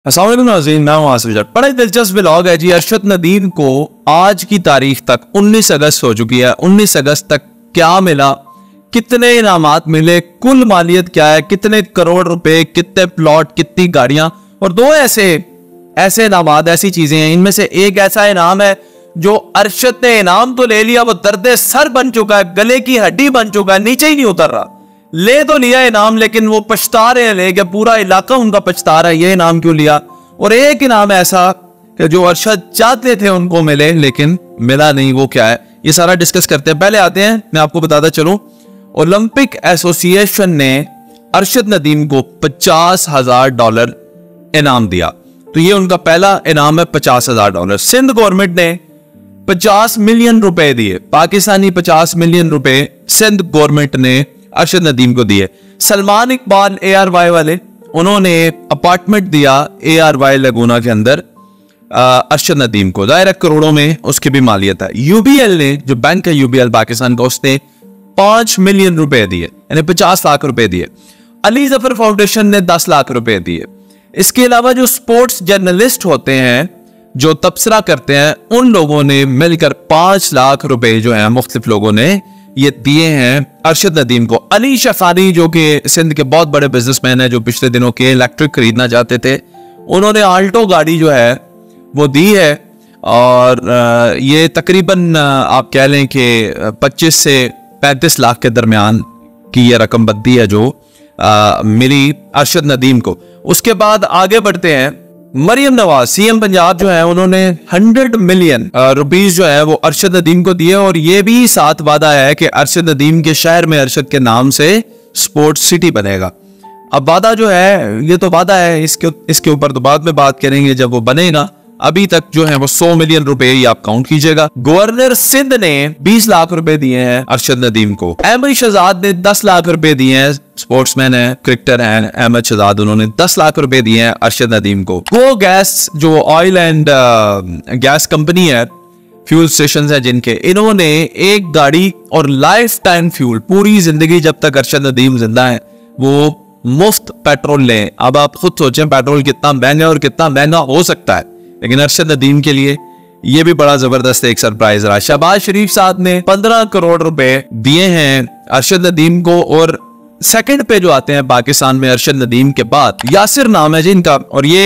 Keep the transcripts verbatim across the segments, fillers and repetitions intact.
अस्सलाम वालेकुम नाज़रीन, मैं हूं आसिफ जट। बड़ा ही दिलचस्प व्लॉग है जी। अरशद नदीम को आज की तारीख तक उन्नीस अगस्त हो चुकी है। उन्नीस अगस्त तक क्या मिला, कितने इनामात मिले, कुल मालियत क्या है, कितने करोड़ रुपए, कितने प्लॉट, कितनी गाड़ियां, और दो ऐसे ऐसे इनामात, ऐसी चीजें हैं। इनमें से एक ऐसा इनाम है जो अरशद ने इनाम तो ले लिया, वो दर्दे सर बन चुका है, गले की हड्डी बन चुका है, नीचे ही नहीं उतर रहा। ले तो लिया इनाम, लेकिन वो पछता रहे हैं, लेके पूरा इलाका उनका पछता रहा है, ये इनाम क्यों लिया। और एक इनाम ऐसा कि जो अरशद चाहते थे उनको मिले लेकिन मिला नहीं, वो क्या है, ये सारा डिस्कस करते हैं। पहले आते हैं, मैं आपको बताता चलूं, ओलंपिक एसोसिएशन ने अरशद नदीम को पचास हजार डॉलर इनाम दिया। तो ये उनका पहला इनाम है, पचास हजार डॉलर। सिंध गवर्नमेंट ने पचास मिलियन रुपए दिए, पाकिस्तानी पचास मिलियन रुपए सिंध गवर्नमेंट ने अरशद नदीम को दिए। Salman Iqbal A R Y वाले, उन्होंने अपार्टमेंट दिया ए आर वाई लगूना के अंदर अरशद नदीम को, दायरा करोड़ों में उसकी भी मालियत है। यूबीएल ने, जो बैंक है यूबीएल पाकिस्तान का, उसने पांच मिलियन रुपए दिए, यानी पचास लाख रुपए दिए। अली जफर फाउंडेशन ने दस लाख रुपए दिए। इसके अलावा जो स्पोर्ट्स जर्नलिस्ट होते हैं, जो तबसरा करते हैं, उन लोगों ने मिलकर पांच लाख रुपए जो है मुख्तलिफ लोगों ने ये दिए हैं अरशद नदीम को। अली शफारी, जो कि सिंध के बहुत बड़े बिजनेसमैन है, जो पिछले दिनों के इलेक्ट्रिक खरीदना चाहते थे, उन्होंने आल्टो गाड़ी जो है वो दी है। और ये तकरीबन आप कह लें कि पच्चीस से पैंतीस लाख के दरमियान की ये रकम बनती है जो आ, मिली अरशद नदीम को। उसके बाद आगे बढ़ते हैं, मरियम नवाज सीएम पंजाब जो है, उन्होंने हंड्रेड मिलियन रुपीस जो है वो अरशद नदीम को दिए। और ये भी साथ वादा है कि अरशद नदीम के शहर में अरशद के नाम से स्पोर्ट्स सिटी बनेगा। अब वादा जो है, ये तो वादा है, इसके इसके ऊपर तो बाद में बात करेंगे जब वो बनेगा। अभी तक जो है वो सौ मिलियन रुपए ही आप काउंट कीजिएगा। गवर्नर सिंध ने बीस लाख रुपए दिए हैं अरशद नदीम को। अहमद शहजाद ने दस लाख रुपए दिए हैं, स्पोर्ट्समैन है, क्रिकेटर हैं अहमद शहजाद, उन्होंने दस लाख रुपए दिए हैं अरशद नदीम को। गो गैस, जो ऑयल एंड गैस कंपनी है, फ्यूल स्टेशन है जिनके, इन्होंने एक गाड़ी और लाइफ टाइम फ्यूल, पूरी जिंदगी जब तक अरशद नदीम जिंदा है वो मुफ्त पेट्रोल लें। अब आप खुद सोचें पेट्रोल कितना महंगा और कितना महंगा हो सकता है, लेकिन अरशद नदीम के लिए ये भी बड़ा जबरदस्त एक सरप्राइज रहा। शहबाज शरीफ साहब ने पंद्रह करोड़ रुपए दिए हैं अरशद नदीम को। और सेकंड पे जो आते हैं पाकिस्तान में अरशद नदीम के बाद, यासिर नाम है जिनका, और ये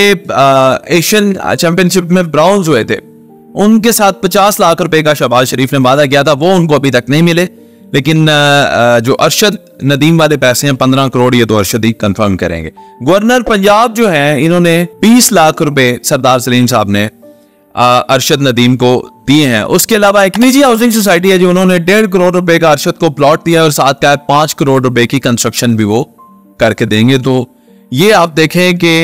एशियन चैंपियनशिप में ब्राउन्स हुए थे, उनके साथ पचास लाख रुपए का शहबाज शरीफ ने वादा किया था, वो उनको अभी तक नहीं मिले। लेकिन जो अरशद नदीम वाले पैसे हैं पंद्रह करोड़, ये तो अरशद ही कंफर्म करेंगे। गवर्नर पंजाब जो है, इन्होंने बीस लाख रुपए सरदार सलीम साहब ने अरशद नदीम को दिए हैं। उसके अलावा एक निजी हाउसिंग सोसाइटी है, जो उन्होंने डेढ़ करोड़ रुपए का अरशद को प्लॉट दिया और साथ का पांच करोड़ रुपए की कंस्ट्रक्शन भी वो करके देंगे। तो ये आप देखें कि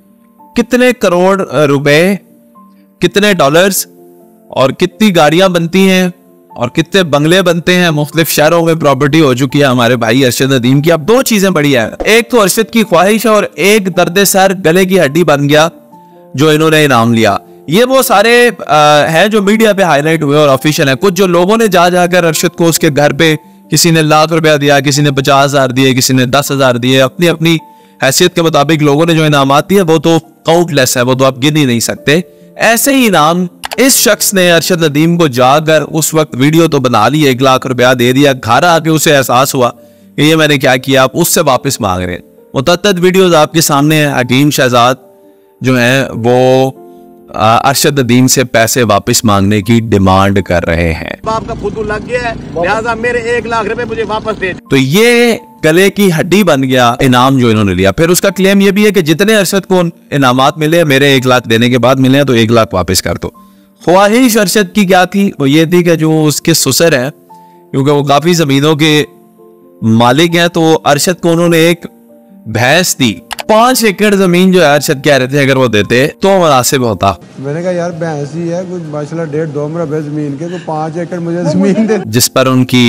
कितने करोड़ रुपए, कितने डॉलर्स, और कितनी गाड़ियां बनती हैं और कितने बंगले बनते हैं, मुख्तलिफ शहरों में प्रॉपर्टी हो चुकी है हमारे भाई अरशद नदीम की। अब दो चीजें बड़ी है, एक तो अरशद की ख्वाहिश है और एक दर्द सर गले की हड्डी बन गया जो इन्होंने इनाम लिया। ये वो सारे हैं जो मीडिया पे हाईलाइट हुए और ऑफिशियल है। कुछ जो लोगों ने जा जाकर अरशद को उसके घर पे, किसी ने लाख रुपया दिया, किसी ने पचास हजार दिए, किसी ने दस हजार दिए, अपनी अपनी हैसियत के मुताबिक लोगों ने जो इनाम दिए वो तो काउंटलेस है, वो तो आप गिन ही नहीं सकते। ऐसे ही इनाम इस शख्स ने अरशद नदीम को जाकर उस वक्त वीडियो तो बना ली, एक लाख रुपया दे दिया, घर आके उसे एहसास हुआ कि ये मैंने क्या किया, आप उससे वापस मांग रहे हैं। मुतअद्दिद वीडियोस आपके सामने हैं। हकीम शहजाद जो है वो अरशद नदीम से पैसे वापस मांगने की डिमांड कर रहे हैं। बाप का फुदू लग गया है, लिहाजा मेरे एक लाख रुपए मुझे वापस दे। तो ये गले की हड्डी बन गया इनाम जो इन्होंने लिया। फिर उसका क्लेम ये भी है कि जितने अरशद को इनामात मिले, मेरे एक लाख देने के बाद मिले, तो एक लाख वापस कर दो। ख्वाहिश अरशद की क्या थी, वो ये थी कि जो उसके ससुर हैं, क्योंकि वो काफी जमीनों के मालिक हैं, तो अरशद को उन्होंने एक भैंस दी। पांच एकड़ जमीन जो है अरशद कह रहे थे अगर वो देते तो मुनासिब होता। मैंने कहा यार भैंस ही है, कुछ माशाल्लाह डेढ़ दो मरबे जमीन के, तो पांच एकड़ मुझे जमीन दे। जिस पर उनकी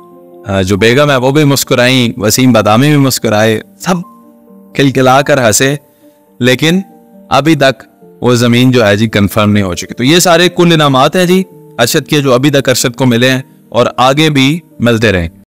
जो बेगम है वो भी मुस्कुराई, वसीम बादामी भी मुस्कुराए, सब खिलखिला कर हंसे, लेकिन अभी तक वो जमीन जो है जी कंफर्म नहीं हो चुकी। तो ये सारे कुल इनामात हैं जी अरशद के, जो अभी तक अरशद को मिले हैं और आगे भी मिलते रहे।